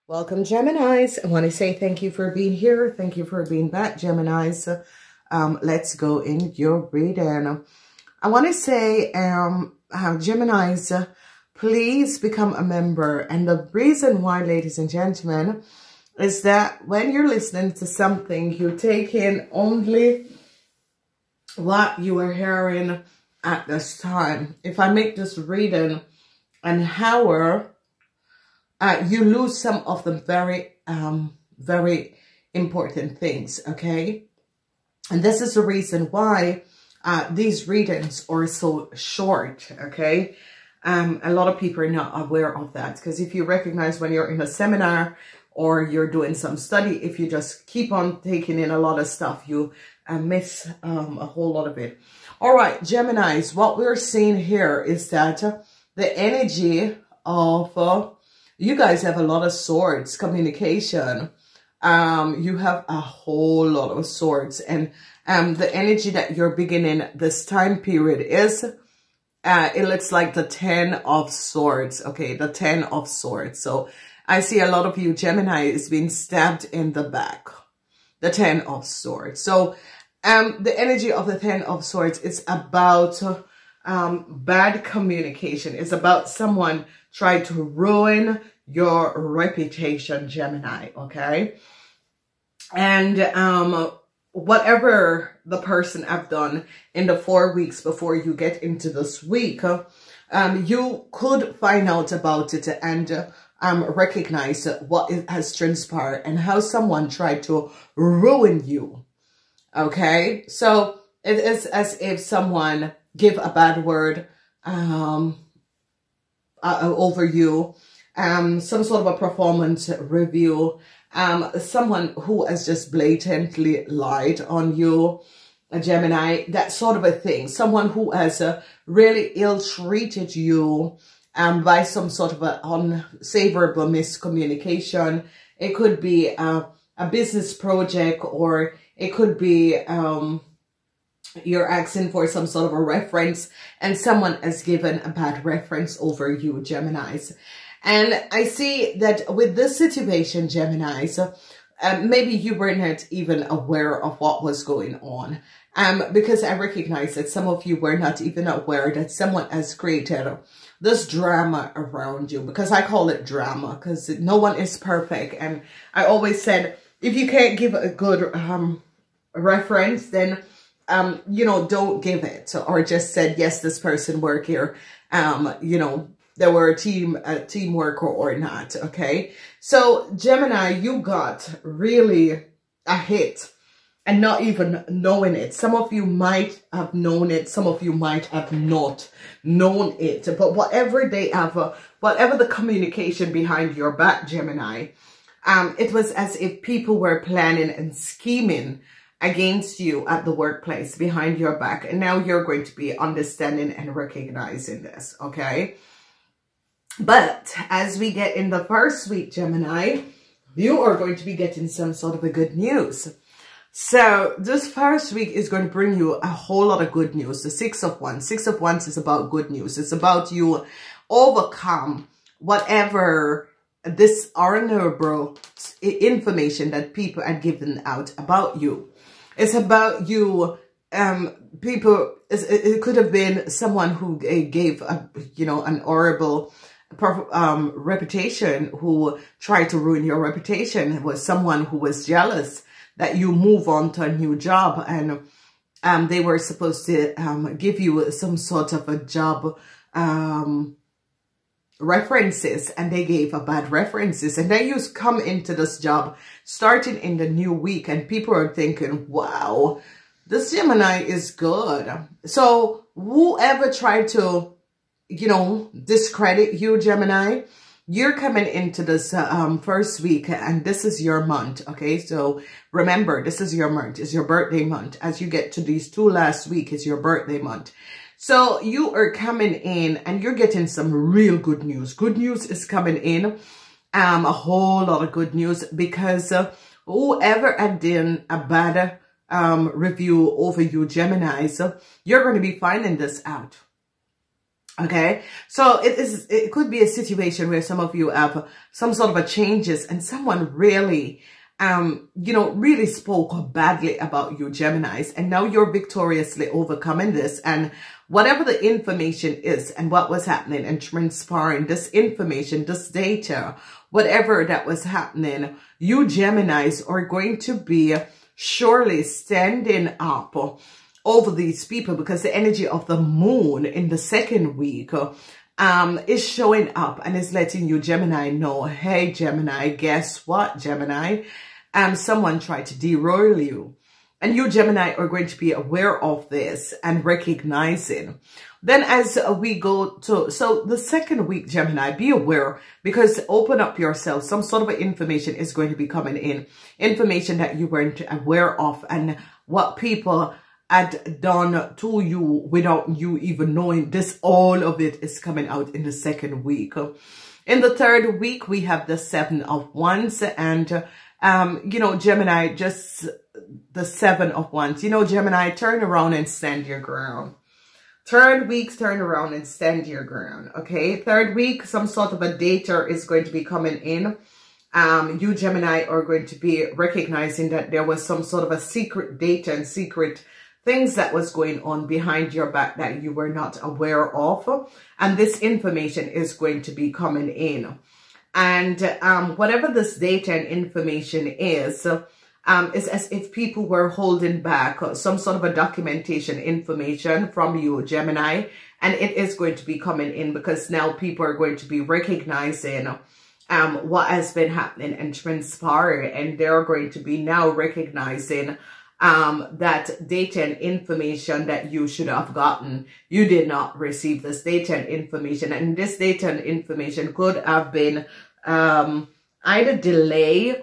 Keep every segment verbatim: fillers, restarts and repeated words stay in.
Welcome, Geminis. I want to say thank you for being here. Thank you for being back, Geminis. Um, let's go in your reading. I want to say, um, uh, Geminis, uh, please become a member. And the reason why, ladies and gentlemen, is that when you're listening to something, you take in only what you are hearing at this time. If I make this reading an hour, Uh, you lose some of the very, um, very important things, okay? And this is the reason why uh, these readings are so short, okay? Um, a lot of people are not aware of that, because if you recognize when you're in a seminar or you're doing some study, if you just keep on taking in a lot of stuff, you uh, miss um, a whole lot of it. All right, Geminis, what we're seeing here is that uh, the energy of... Uh, You guys have a lot of swords, communication. Um, you have a whole lot of swords. And um, the energy that you're beginning this time period is, uh, it looks like the Ten of Swords. Okay, the Ten of Swords. So I see a lot of you, Gemini, is being stabbed in the back. The Ten of Swords. So um, the energy of the Ten of Swords is about um, bad communication. It's about someone try to ruin your reputation, Gemini, okay? And um, whatever the person have done in the four weeks before you get into this week, um, you could find out about it and um, recognize what has transpired and how someone tried to ruin you, okay? So it is as if someone give a bad word, um, Uh, over you, um, some sort of a performance review, um, someone who has just blatantly lied on you, a Gemini, that sort of a thing. Someone who has uh, really ill-treated you um, by some sort of a unfavorable miscommunication. It could be uh, a business project, or it could be... Um, you're asking for some sort of a reference and someone has given a bad reference over you, Geminis. And I see that with this situation, Geminis, uh, maybe you were not even aware of what was going on. Um, because I recognize that some of you were not even aware that someone has created this drama around you. Because I call it drama, because no one is perfect. And I always said, if you can't give a good um, reference, then... Um, you know, don't give it, or just said, yes, this person work here. Um, you know, there were a team, a teamwork or, or not. Okay. So Gemini, you got really a hit and not even knowing it. Some of you might have known it. Some of you might have not known it, but whatever they have, uh, whatever the communication behind your back, Gemini, um, it was as if people were planning and scheming against you at the workplace behind your back. And now you're going to be understanding and recognizing this, okay? But as we get in the first week, Gemini, you are going to be getting some sort of a good news. So this first week is going to bring you a whole lot of good news. The Six of Wands. Six of Wands is about good news. It's about you overcome whatever dishonorable information that people are given out about you. It's about you, um, people, it could have been someone who gave, a, you know, an horrible um, reputation, who tried to ruin your reputation. It was someone who was jealous that you move on to a new job, and um, they were supposed to um, give you some sort of a job um, references, and they gave a bad references, and then you come into this job starting in the new week, and people are thinking, wow, this Gemini is good. So whoever tried to, you know, discredit you, Gemini, you're coming into this uh, um, first week, and this is your month, okay? So remember, this is your month, it's your birthday month. As you get to these two last week, it's your birthday month. So you are coming in and you're getting some real good news. Good news is coming in, um, a whole lot of good news, because uh, whoever had done a bad um, review over you, Geminis, uh, you're going to be finding this out. Okay, so it is, it could be a situation where some of you have some sort of a changes and someone really, um, you know, really spoke badly about you, Geminis, and now you're victoriously overcoming this. And whatever the information is and what was happening and transpiring, this information, this data, whatever that was happening, you Geminis are going to be surely standing up over these people, because the energy of the moon in the second week um, is showing up and is letting you, Gemini, know, hey, Gemini, guess what, Gemini? Um, someone tried to derail you. And you, Gemini, are going to be aware of this and recognizing. Then as we go to, so the second week, Gemini, be aware, because open up yourself. Some sort of information is going to be coming in. Information that you weren't aware of and what people had done to you without you even knowing. This, all of it is coming out in the second week. In the third week, we have the Seven of Wands, and um, you know, Gemini, just the Seven of Wands. You know, Gemini, turn around and stand your ground. Third week, turn around and stand your ground. Okay, third week, some sort of a data is going to be coming in. Um, you, Gemini, are going to be recognizing that there was some sort of a secret data and secret things that was going on behind your back that you were not aware of. And this information is going to be coming in. And um, whatever this data and information is, um, it's as if people were holding back some sort of a documentation information from you, Gemini. And it is going to be coming in because now people are going to be recognizing um, what has been happening and transpiring. And they're going to be now recognizing Um, that data and information that you should have gotten. You did not receive this data and information. And this data and information could have been um, either delay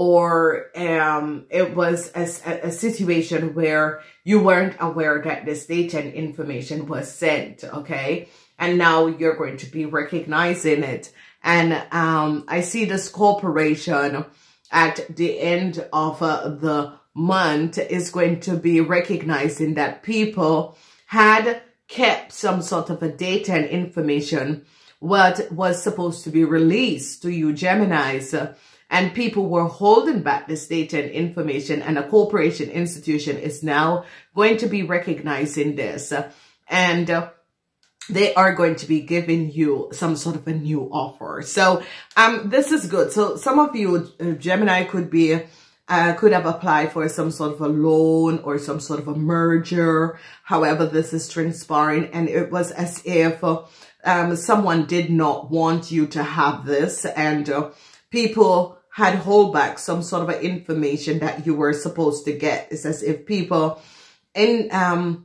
or um, it was a, a situation where you weren't aware that this data and information was sent, okay? And now you're going to be recognizing it. And um, I see this corporation at the end of uh, the month is going to be recognizing that people had kept some sort of a data and information what was supposed to be released to you, Geminis, and people were holding back this data and information, and a corporation institution is now going to be recognizing this, and uh, they are going to be giving you some sort of a new offer. So um this is good. So some of you, uh, Gemini, could be Uh, could have applied for some sort of a loan or some sort of a merger. However, this is transpiring, and it was as if uh, um, someone did not want you to have this, and uh, people had hold back some sort of information that you were supposed to get. It's as if people in um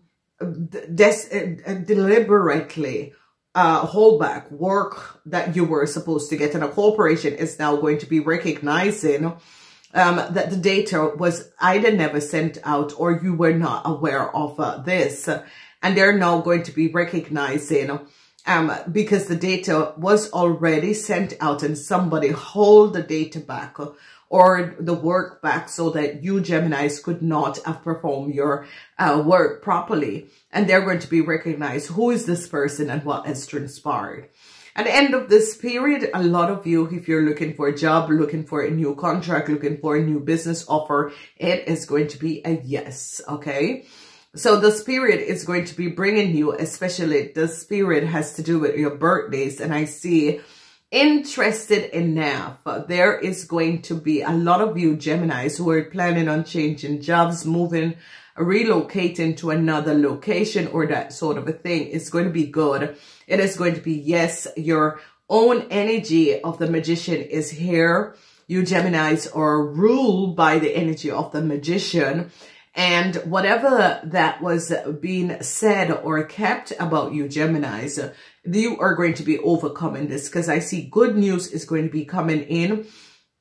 des uh, deliberately uh hold back work that you were supposed to get, and a corporation is now going to be recognizing Um, that the data was either never sent out or you were not aware of uh, this. And they're now going to be recognizing, um, because the data was already sent out and somebody hold the data back or the work back so that you, Geminis, could not have performed your uh, work properly. And they're going to be recognized, who is this person and what has transpired. At the end of this period, a lot of you, if you're looking for a job, looking for a new contract, looking for a new business offer, it is going to be a yes, okay? So this period is going to be bringing you, especially this period has to do with your birthdays. And I see, interested enough, there is going to be a lot of you, Geminis, who are planning on changing jobs, moving, relocating to another location or that sort of a thing. It's going to be good. It is going to be, yes, your own energy of the magician is here. You Geminis are ruled by the energy of the magician. And whatever that was being said or kept about you, Geminis, you are going to be overcoming this, because I see good news is going to be coming in.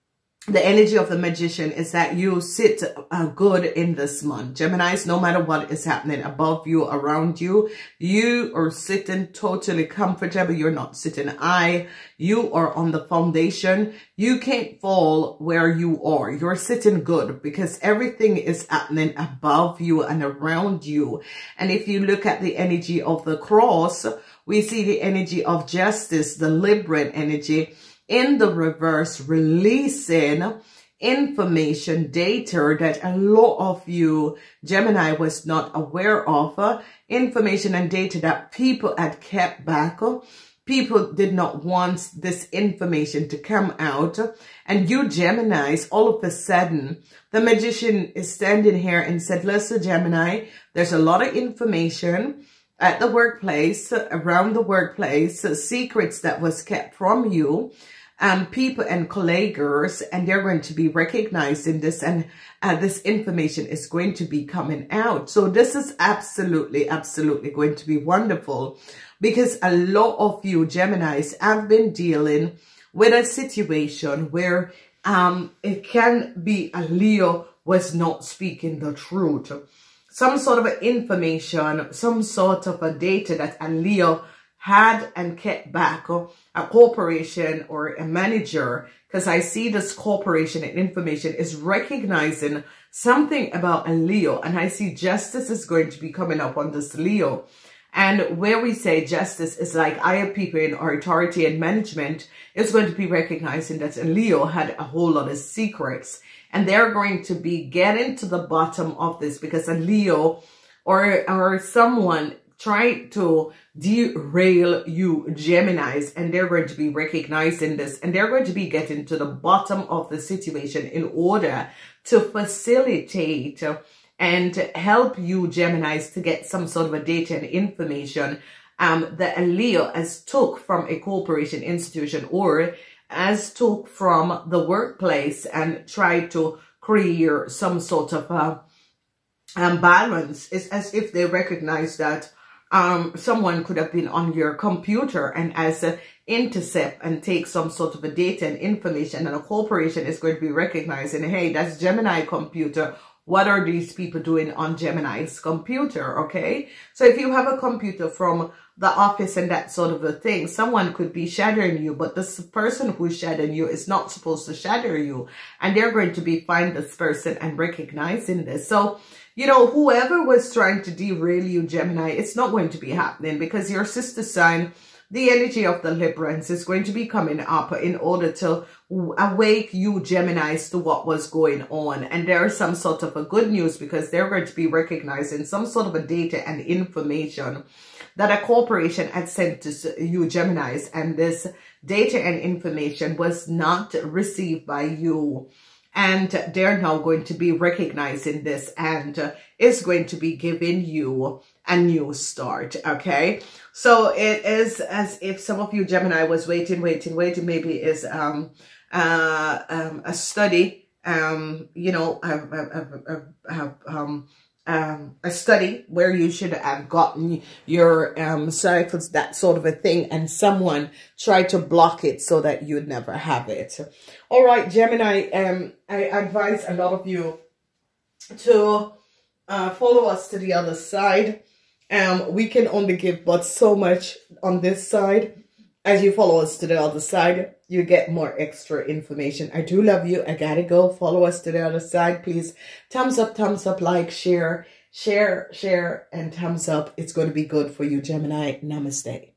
the energy of the magician is that you sit uh, good in this month. Geminis, no matter what is happening above you, around you, you are sitting totally comfortable. You're not sitting high. You are on the foundation. You can't fall where you are. You're sitting good because everything is happening above you and around you. And if you look at the energy of the cross, we see the energy of justice, the Libran energy, in the reverse, releasing information, data that a lot of you, Gemini, was not aware of, uh, information and data that people had kept back. People did not want this information to come out. And you Geminis, all of a sudden, the magician is standing here and said, listen, Gemini, there's a lot of information at the workplace, around the workplace, secrets that was kept from you. Um, people and colleagues, and they're going to be recognizing this, and uh, this information is going to be coming out. So this is absolutely, absolutely going to be wonderful, because a lot of you Geminis have been dealing with a situation where um, it can be a Leo was not speaking the truth. Some sort of information, some sort of a data that a Leo had and kept back, a corporation or a manager, because I see this corporation and information is recognizing something about a Leo, and I see justice is going to be coming up on this Leo. And where we say justice is like higher people in our authority and management is going to be recognizing that a Leo had a whole lot of secrets, and they're going to be getting to the bottom of this, because a Leo or, or someone try to derail you Geminis, and they're going to be recognizing this, and they're going to be getting to the bottom of the situation in order to facilitate and help you Geminis to get some sort of a data and information um, that a Leo has took from a corporation, institution, or has took from the workplace and tried to create some sort of a um, balance. It's as if they recognize that Um, someone could have been on your computer and as a intercept and take some sort of a data and information, and a corporation is going to be recognizing, hey, that's Gemini computer. What are these people doing on Gemini's computer? Okay. So if you have a computer from the office and that sort of a thing, someone could be shadowing you, but this person who's shadowing you is not supposed to shadow you. And they're going to be find this person and recognizing this. So, you know, whoever was trying to derail you, Gemini, it's not going to be happening, because your sister sign, the energy of the Librans, is going to be coming up in order to awake you Geminis to what was going on. And there is some sort of a good news, because they're going to be recognizing some sort of a data and information that a corporation had sent to you Geminis, and this data and information was not received by you. And they're now going to be recognizing this, and uh, is going to be giving you a new start, okay? So it is as if some of you Gemini was waiting, waiting, waiting. Maybe is um, uh, um, a study, um, you know, a, a, a, a, um, um, a study where you should have gotten your um, cycles, that sort of a thing, and someone tried to block it so that you'd never have it. All right, Gemini, um, I advise a lot of you to uh, follow us to the other side. Um, we can only give but so much on this side. As you follow us to the other side, you get more extra information. I do love you. I gotta go. Follow us to the other side, please. Thumbs up, thumbs up, like, share, share, share, and thumbs up. It's going to be good for you, Gemini. Namaste.